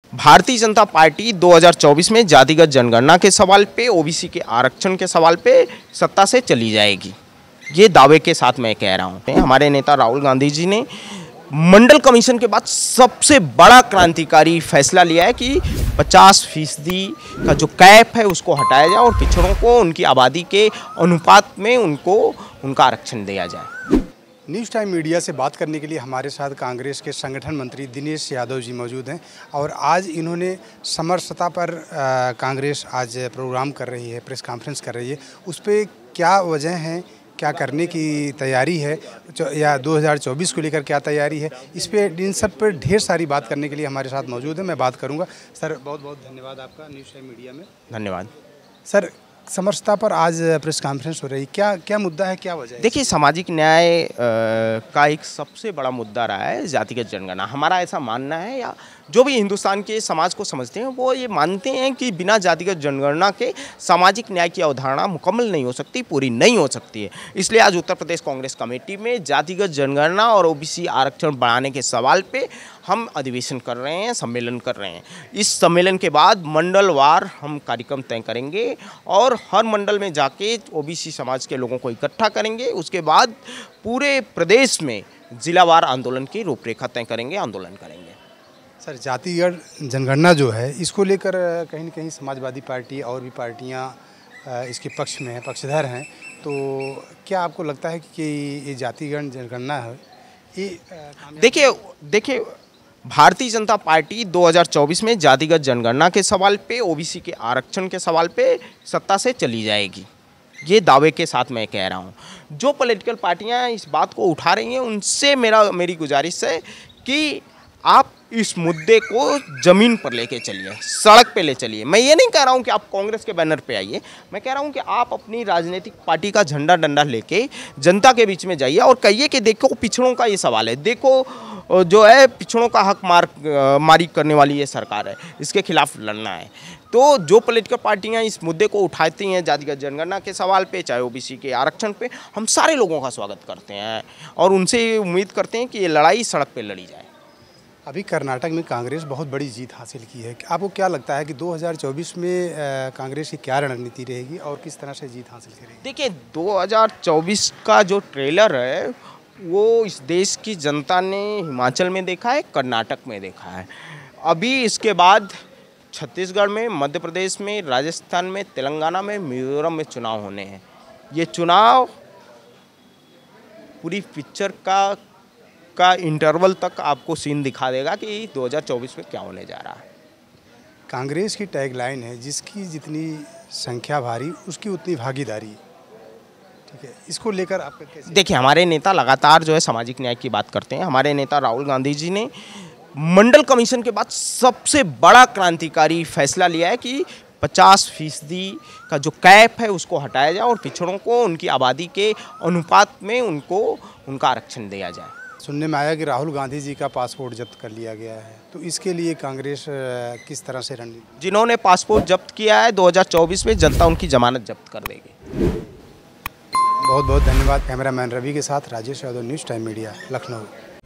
Bharatiya Janata party 2024 में जातिगत जनगणना के सवाल पे, ओबीसी के आरक्षण के सवाल पे सत्ता से चली जाएगी। ये दावे के साथ मैं कह रहा हूँ। हमारे नेता राहुल गांधी जी ने मंडल कमीशन के बाद सबसे बड़ा क्रांतिकारी फैसला लिया है कि 50% का जो कैप है उसको हटाया जाए और पिछड़ों को उनकी आबादी के अनुपात में उनका आरक्षण दिया जाए। न्यूज़ टाइम मीडिया से बात करने के लिए हमारे साथ कांग्रेस के संगठन मंत्री दिनेश यादव जी मौजूद हैं और आज इन्होंने समर सतह पर कांग्रेस आज प्रोग्राम कर रही है, प्रेस कॉन्फ्रेंस कर रही है। उस पर क्या वजह है, क्या करने की तैयारी है या 2024 को लेकर क्या तैयारी है, इस पे इन सब पर ढेर सारी बात करने के लिए हमारे साथ मौजूद है। मैं बात करूँगा। सर बहुत बहुत धन्यवाद आपका न्यूज़ टाइम मीडिया में। धन्यवाद। सर समरसता पर आज प्रेस कॉन्फ्रेंस हो रही, क्या मुद्दा है, क्या वजह है? देखिए, सामाजिक न्याय का एक सबसे बड़ा मुद्दा रहा है जातिगत जनगणना। हमारा ऐसा मानना है, या जो भी हिंदुस्तान के समाज को समझते हैं वो ये मानते हैं कि बिना जातिगत जनगणना के सामाजिक न्याय की अवधारणा मुकम्मल नहीं हो सकती, पूरी नहीं हो सकती है। इसलिए आज उत्तर प्रदेश कांग्रेस कमेटी में जातिगत जनगणना और ओबीसी आरक्षण बढ़ाने के सवाल पे हम अधिवेशन कर रहे हैं, सम्मेलन कर रहे हैं। इस सम्मेलन के बाद मंडलवार हम कार्यक्रम तय करेंगे और हर मंडल में जाके ओबीसी समाज के लोगों को इकट्ठा करेंगे। उसके बाद पूरे प्रदेश में जिलावार आंदोलन की रूपरेखा तय करेंगे, आंदोलन करेंगे। सर जातिगत जनगणना जो है इसको लेकर कहीं न कहीं समाजवादी पार्टी और भी पार्टियां इसके पक्ष में हैं, पक्षधर हैं। तो क्या आपको लगता है कि ये जातिगत जनगणना है ये देखिए भारतीय जनता पार्टी 2024 में जातिगत जनगणना के सवाल पे, ओबीसी के आरक्षण के सवाल पे सत्ता से चली जाएगी। ये दावे के साथ मैं कह रहा हूँ। जो पॉलिटिकल पार्टियां इस बात को उठा रही हैं उनसे मेरी गुजारिश है कि आप इस मुद्दे को ज़मीन पर लेके चलिए, सड़क पे ले चलिए। मैं ये नहीं कह रहा हूँ कि आप कांग्रेस के बैनर पे आइए, मैं कह रहा हूँ कि आप अपनी राजनीतिक पार्टी का झंडा डंडा लेके जनता के बीच में जाइए और कहिए कि देखो पिछड़ों का ये सवाल है, देखो जो है पिछड़ों का हक मारी करने वाली ये सरकार है, इसके खिलाफ लड़ना है। तो जो पॉलिटिकल पार्टियां इस मुद्दे को उठाती हैं जातिगत जनगणना के सवाल पे, चाहे ओबीसी के आरक्षण पे, हम सारे लोगों का स्वागत करते हैं और उनसे उम्मीद करते हैं कि ये लड़ाई सड़क पे लड़ी जाए। अभी कर्नाटक में कांग्रेस बहुत बड़ी जीत हासिल की है। आपको क्या लगता है कि 2024 में कांग्रेस की क्या रणनीति रहेगी और किस तरह से जीत हासिल करेगी? देखिए, 2024 का जो ट्रेलर है वो इस देश की जनता ने हिमाचल में देखा है, कर्नाटक में देखा है। अभी इसके बाद छत्तीसगढ़ में, मध्य प्रदेश में, राजस्थान में, तेलंगाना में, मिजोरम में चुनाव होने हैं। ये चुनाव पूरी पिक्चर का इंटरवल तक आपको सीन दिखा देगा कि 2024 में क्या होने जा रहा है। कांग्रेस की टैगलाइन है, जिसकी जितनी संख्या भारी उसकी उतनी भागीदारी। ठीक है, इसको लेकर आप कैसे? देखिए, हमारे नेता लगातार जो है सामाजिक न्याय की बात करते हैं। हमारे नेता राहुल गांधी जी ने मंडल कमीशन के बाद सबसे बड़ा क्रांतिकारी फैसला लिया है कि 50% का जो कैप है उसको हटाया जाए और पिछड़ों को उनकी आबादी के अनुपात में उनका आरक्षण दिया जाए। सुनने में आया कि राहुल गांधी जी का पासपोर्ट जब्त कर लिया गया है, तो इसके लिए कांग्रेस किस तरह से रणनीति? जिन्होंने पासपोर्ट जब्त किया है 2024 में जनता उनकी जमानत जब्त कर देगी। बहुत बहुत धन्यवाद। कैमरामैन रवि के साथ Rajesh Yadav, news time media, Lucknow.